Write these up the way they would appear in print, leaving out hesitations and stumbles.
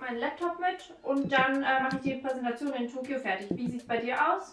meinen Laptop mit und dann mache ich die Präsentation in Tokio fertig. Wie sieht es bei dir aus?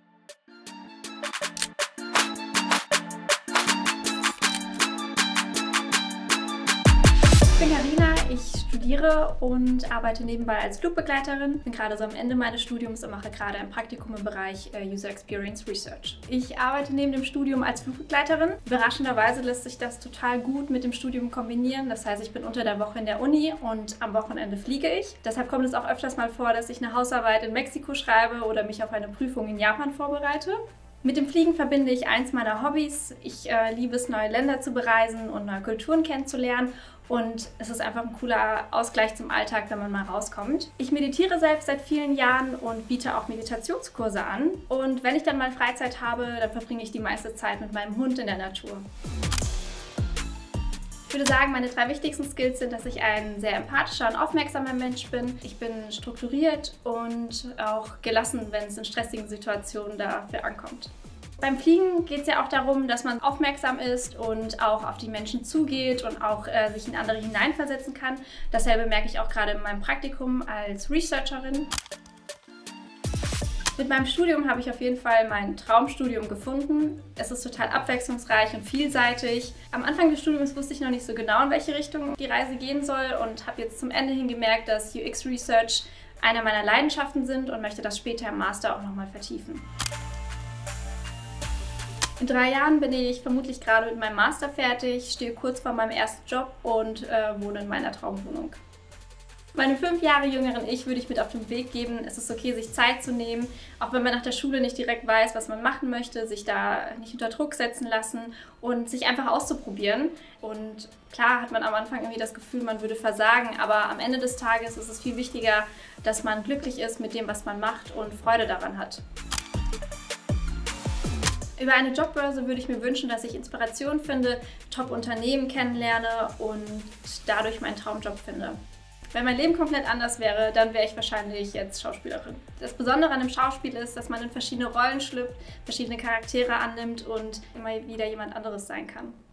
Ich bin Carina, ich studiere und arbeite nebenbei als Flugbegleiterin. Bin gerade so am Ende meines Studiums und mache gerade ein Praktikum im Bereich User Experience Research. Ich arbeite neben dem Studium als Flugbegleiterin. Überraschenderweise lässt sich das total gut mit dem Studium kombinieren. Das heißt, ich bin unter der Woche in der Uni und am Wochenende fliege ich. Deshalb kommt es auch öfters mal vor, dass ich eine Hausarbeit in Mexiko schreibe oder mich auf eine Prüfung in Japan vorbereite. Mit dem Fliegen verbinde ich eins meiner Hobbys. Ich liebe es, neue Länder zu bereisen und neue Kulturen kennenzulernen. Und es ist einfach ein cooler Ausgleich zum Alltag, wenn man mal rauskommt. Ich meditiere selbst seit vielen Jahren und biete auch Meditationskurse an. Und wenn ich dann mal Freizeit habe, dann verbringe ich die meiste Zeit mit meinem Hund in der Natur. Ich würde sagen, meine 3 wichtigsten Skills sind, dass ich ein sehr empathischer und aufmerksamer Mensch bin. Ich bin strukturiert und auch gelassen, wenn es in stressigen Situationen dafür ankommt. Beim Fliegen geht es ja auch darum, dass man aufmerksam ist und auch auf die Menschen zugeht und auch sich in andere hineinversetzen kann. Dasselbe merke ich auch gerade in meinem Praktikum als Researcherin. Mit meinem Studium habe ich auf jeden Fall mein Traumstudium gefunden. Es ist total abwechslungsreich und vielseitig. Am Anfang des Studiums wusste ich noch nicht so genau, in welche Richtung die Reise gehen soll und habe jetzt zum Ende hin gemerkt, dass UX Research eine meiner Leidenschaften sind und möchte das später im Master auch nochmal vertiefen. In 3 Jahren bin ich vermutlich gerade mit meinem Master fertig, stehe kurz vor meinem ersten Job und wohne in meiner Traumwohnung. Meinem 5 Jahre jüngeren Ich würde ich mit auf den Weg geben, es ist okay, sich Zeit zu nehmen, auch wenn man nach der Schule nicht direkt weiß, was man machen möchte, sich da nicht unter Druck setzen lassen und sich einfach auszuprobieren. Und klar hat man am Anfang irgendwie das Gefühl, man würde versagen, aber am Ende des Tages ist es viel wichtiger, dass man glücklich ist mit dem, was man macht und Freude daran hat. Über eine Jobbörse würde ich mir wünschen, dass ich Inspiration finde, Top-Unternehmen kennenlerne und dadurch meinen Traumjob finde. Wenn mein Leben komplett anders wäre, dann wäre ich wahrscheinlich jetzt Schauspielerin. Das Besondere an dem Schauspiel ist, dass man in verschiedene Rollen schlüpft, verschiedene Charaktere annimmt und immer wieder jemand anderes sein kann.